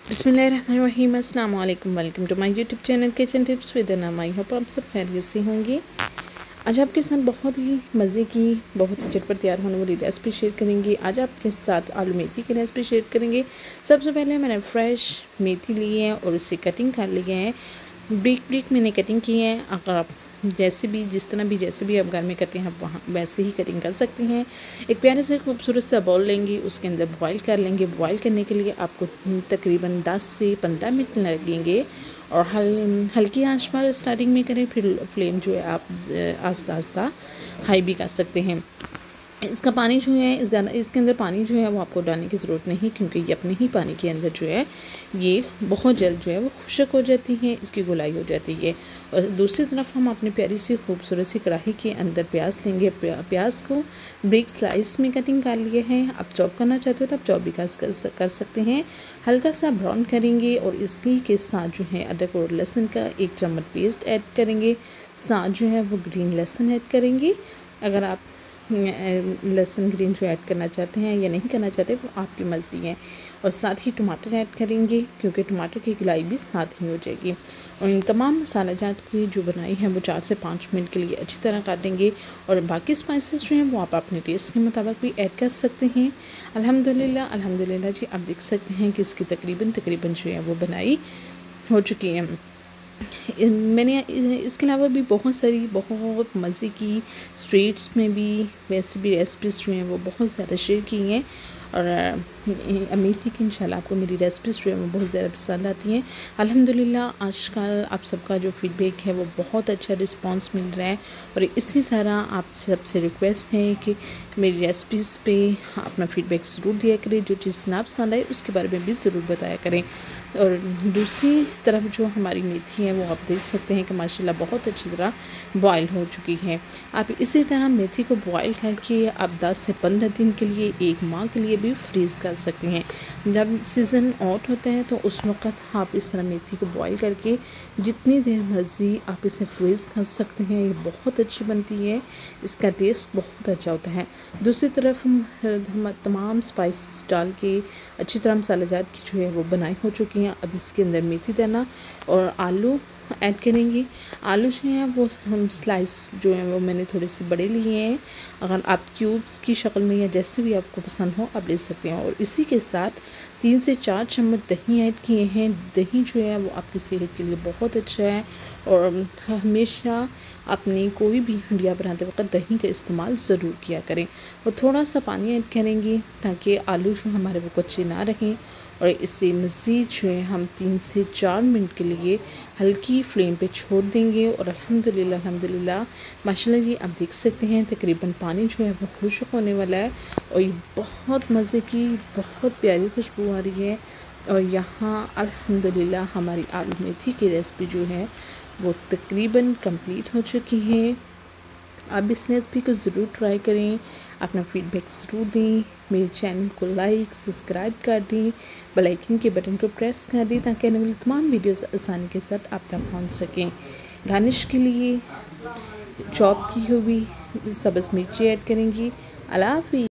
बिस्मिल्लाहिर्रहमानिर्रहीम, अस्सलाम वालेकुम, welcome to my YouTube channel kitchen tips with Anam. I hope आप सब खैरियत से होंगे। आज आपके साथ बहुत ही मज़े की, बहुत ही झटपट तैयार होने वाली रेसिपी शेयर करेंगे। आज आपके साथ आलू मेथी की रेसिपी शेयर करेंगे। सबसे पहले मैंने फ्रेश मेथी ली है और उससे कटिंग कर लिए हैं। ब्रिक मैंने कटिंग की है। अगर आप जैसे भी आप घर में करते हैं आप वहाँ वैसे ही कटिंग कर सकते हैं। एक प्यारे से खूबसूरत सा बाउल लेंगे, उसके अंदर बॉईल कर लेंगे। बॉईल करने के लिए आपको तकरीबन 10 से 15 मिनट लगेंगे और हल्की आंच पर स्टार्टिंग में करें, फिर फ्लेम जो है आप आस्ता आस्ता हाई भी कर सकते हैं। इसका पानी जो है ज़्यादा, इसके अंदर पानी जो है वो आपको डालने की ज़रूरत नहीं, क्योंकि ये अपने ही पानी के अंदर जो है ये बहुत जल्द जो है वो खुश्क हो जाती है, इसकी गुलाई हो जाती है। और दूसरी तरफ हम अपनी प्यारी सी खूबसूरत सी कढ़ाई के अंदर प्याज लेंगे। प्याज को ब्रिक स्लाइस में कटिंग कर लिए हैं। आप चॉप करना चाहते हो तो आप चॉप भी कर सकते हैं। हल्का सा ब्राउन करेंगे और इसी के साथ जो है अदरक और लहसुन का 1 चम्मच पेस्ट ऐड करेंगे। साथ जो है वो ग्रीन लहसुन ऐड करेंगे। अगर आप लहसुन ग्रीन जो ऐड करना चाहते हैं या नहीं करना चाहते वो आपकी मर्ज़ी है। और साथ ही टमाटर ऐड करेंगे, क्योंकि टमाटर की गलाई भी साथ ही हो जाएगी। और इन तमाम मसाला जात की जो बनाई है वो 4 से 5 मिनट के लिए अच्छी तरह काटेंगे। और बाकी स्पाइसेस जो हैं वो आप अपने टेस्ट के मुताबिक भी ऐड कर सकते हैं। अल्हम्दुलिल्लाह जी, आप देख सकते हैं कि इसकी तकरीबन जो है वो बनाई हो चुकी है। मैंने इसके अलावा भी बहुत मज़े की स्ट्रीट्स में भी वैसे भी रेसिपीज़ जो हैं वो बहुत ज़्यादा शेयर की हैं। और उम्मीद है कि इंशाल्लाह आपको मेरी रेसिपीज़ जो है वो बहुत ज़्यादा पसंद आती हैं। अल्हम्दुलिल्लाह आजकल आप सबका जो फीडबैक है वो बहुत अच्छा रिस्पांस मिल रहा है। और इसी तरह आप सबसे रिक्वेस्ट है कि मेरी रेसिपीज़ पे अपना फीडबैक ज़रूर दिया करें। जो चीज़ ना पसंद आए उसके बारे में भी ज़रूर बताया करें। और दूसरी तरफ जो हमारी मेथी है वो आप देख सकते हैं कि माशाल्लाह बहुत अच्छी तरह बॉयल हो चुकी है। आप इसी तरह मेथी को बॉयल करके आप 10 से 15 दिन के लिए, 1 माह के लिए भी फ्रीज़ कर सकते हैं। जब सीज़न आउट होता है तो उस वक़्त आप इस तरह मेथी को बॉयल करके जितनी देर मर्ज़ी आप इसे फ्रीज़ कर सकते हैं। ये बहुत अच्छी बनती है, इसका टेस्ट बहुत अच्छा होता है। दूसरी तरफ हम तमाम स्पाइसेस डाल के अच्छी तरह मसाला जात की जो है वो बनाई हो चुकी हैं। अब इसके अंदर मेथी दाना और आलू ऐड करेंगे। आलू जो हैं वो हम स्लाइस जो हैं वो मैंने थोड़े से बड़े लिए हैं। अगर आप क्यूब्स की शक्ल में या जैसे भी आपको पसंद हो आप ले सकते हैं। और इसी के साथ 3 से 4 चम्मच दही ऐड किए हैं। दही जो है वो आपकी सेहत के लिए बहुत अच्छा है। और हमेशा अपनी कोई भी हंडिया बनाते वक्त दही का इस्तेमाल ज़रूर किया करें। और थोड़ा सा पानी ऐड करेंगे ताकि आलू जो हमारे वो कच्चे ना रहें। और इसे मज़ीद जो है हम 3 से 4 मिनट के लिए हल्की फ्लेम पे छोड़ देंगे। और अल्हम्दुलिल्लाह माशाल्लाह जी, आप देख सकते हैं तकरीबन पानी जो है वो खुश्क होने वाला है। और ये बहुत मज़े की, बहुत प्यारी खुशबू आ रही है। और यहाँ अल्हम्दुलिल्लाह हमारी आलू मेथी की रेसिपी जो है वो तकरीबन कंप्लीट हो चुकी है। आप इस रेसिपी को ज़रूर ट्राई करें, अपना फीडबैक ज़रूर दें। मेरे चैनल को लाइक सब्सक्राइब कर दें, बेल आइकन के बटन को प्रेस कर दें ताकि आने वाली तमाम वीडियोस आसानी के साथ आप तक पहुंच सकें। गार्निश के लिए चॉप की हुई सब्ज़ मिर्ची ऐड करेंगी। अल्लाह हाफ़िज़।